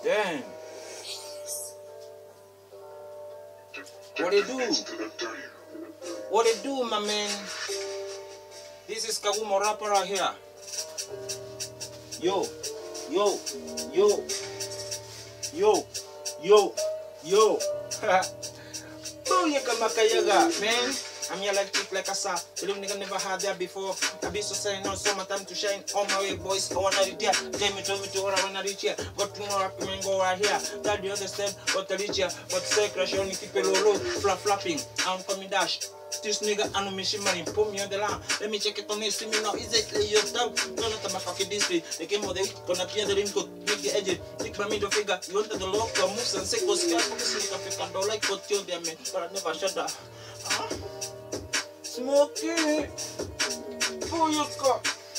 Damn. What it do? What it do, my man? This is Kagumo rapper right here. Yo, yo, yo, yo, yo, yo. Buyikaman, man. I'm here like chick like a saw. Believe nigga never had that before. I be so saying now, so my time to shine. On my way, boys. I wanna reach here. Tell me to where I wanna reach here. Got to know rap man go right here. Tell the other step, but to reach here. But say crash only keep it low, flapping. I'm coming dash. This nigga and me shimmering. Put me on the line. Let me check it on this. See me now. Is it your tab? No, not my fucking district. They came on the week. Gonna appear the rim coat. Make the edge. Take my middle finger. You want the local moves and say go scale. This nigga pick up. Don't like what you there, man. But I never shut that. Smoking. Buyikaman.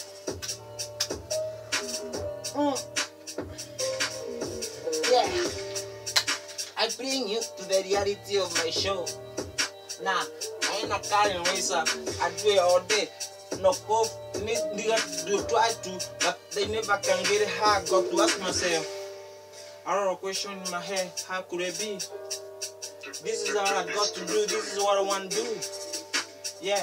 Yeah. I bring you to the reality of my show. Nah, I ain't a car racer. I do it all day. No cough, nigga do try to, but they never can get it hard. Got to ask myself. I don't know, question in my head. How could it be? This is all I got to do. This is what I want to do. Yeah.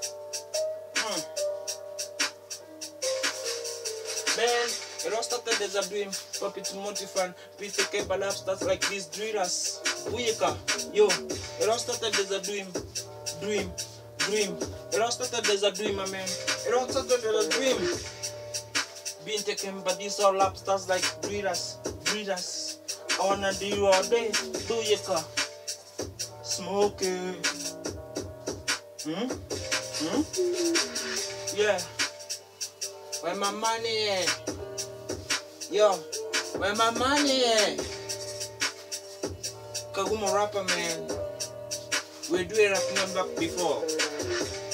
Man, it all started as a dream. Puppy to motivate. Peter Cable lab starts like these drillers. Buyikaman, yo. It all started as a dream. Dream. It all started as a dream, my man. It all started as a dream. Being taken by these all lab stars like drillers. I wanna do you all day. Buyikaman. Smoking. Yeah. Where my money at? Yo, where my money at? Kagumo rapper, man. We do it up back before.